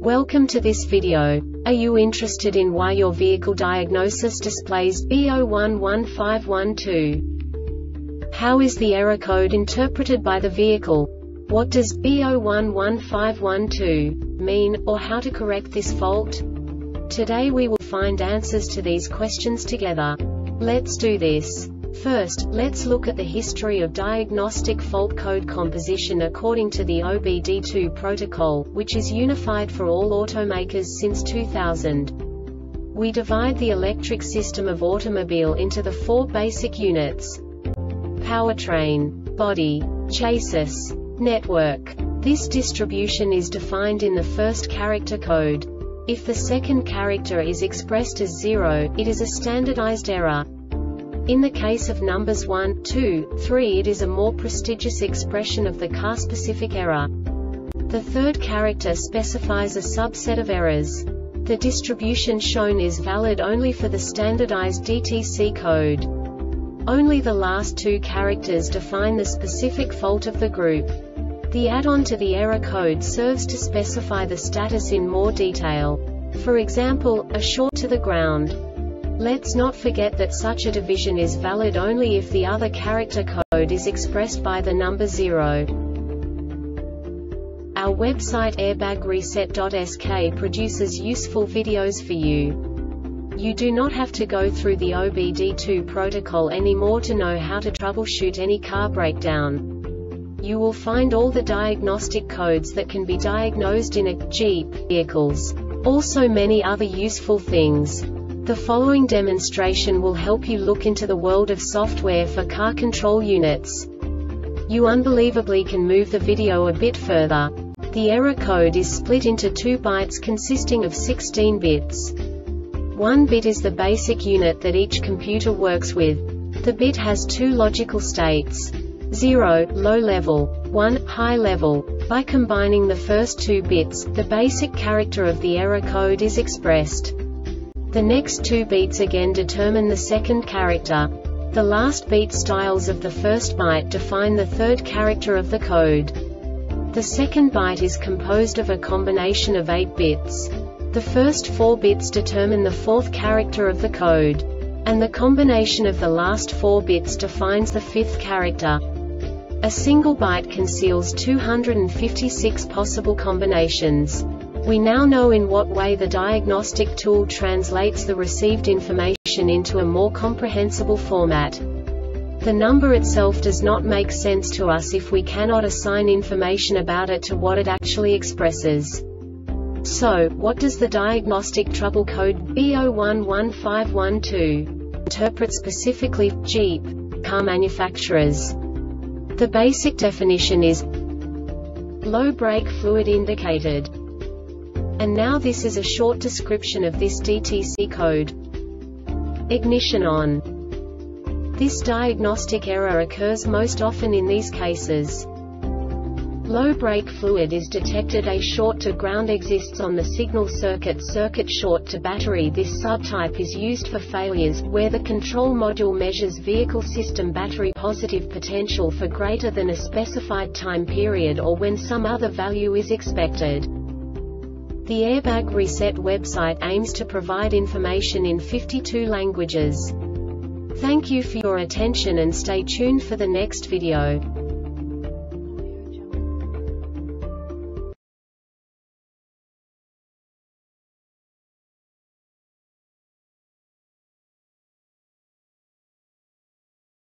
Welcome to this video. Are you interested in why your vehicle diagnosis displays B011512? How is the error code interpreted by the vehicle? What does B011512 mean, or how to correct this fault? Today we will find answers to these questions together. Let's do this. First, let's look at the history of diagnostic fault code composition according to the OBD2 protocol, which is unified for all automakers since 2000. We divide the electric system of automobile into the four basic units: powertrain, body, chassis, network. This distribution is defined in the first character code. If the second character is expressed as 0, it is a standardized error. In the case of numbers 1, 2, 3, it is a more prestigious expression of the car-specific error. The third character specifies a subset of errors. The distribution shown is valid only for the standardized DTC code. Only the last two characters define the specific fault of the group. The add-on to the error code serves to specify the status in more detail. For example, a short to the ground. Let's not forget that such a division is valid only if the other character code is expressed by the number 0. Our website airbagreset.sk produces useful videos for you. You do not have to go through the OBD2 protocol anymore to know how to troubleshoot any car breakdown. You will find all the diagnostic codes that can be diagnosed in a Jeep vehicles. Also many other useful things. The following demonstration will help you look into the world of software for car control units. You unbelievably can move the video a bit further. The error code is split into 2 bytes consisting of 16 bits. 1 bit is the basic unit that each computer works with. The bit has 2 logical states: 0, low level, 1, high level. By combining the first 2 bits, the basic character of the error code is expressed. The next 2 beats again determine the second character. The last beat styles of the first byte define the third character of the code. The second byte is composed of a combination of 8 bits. The first 4 bits determine the fourth character of the code. And the combination of the last 4 bits defines the fifth character. A single byte conceals 256 possible combinations. We now know in what way the diagnostic tool translates the received information into a more comprehensible format. The number itself does not make sense to us if we cannot assign information about it to what it actually expresses. So, what does the diagnostic trouble code B011512 interpret specifically for Jeep car manufacturers? The basic definition is low brake fluid indicated. And now this is a short description of this DTC code. Ignition on. This diagnostic error occurs most often in these cases. Low brake fluid is detected. A short to ground exists on the signal circuit short to battery. This subtype is used for failures, where the control module measures vehicle system battery positive potential for greater than a specified time period or when some other value is expected. The Airbag Reset website aims to provide information in 52 languages. Thank you for your attention and stay tuned for the next video.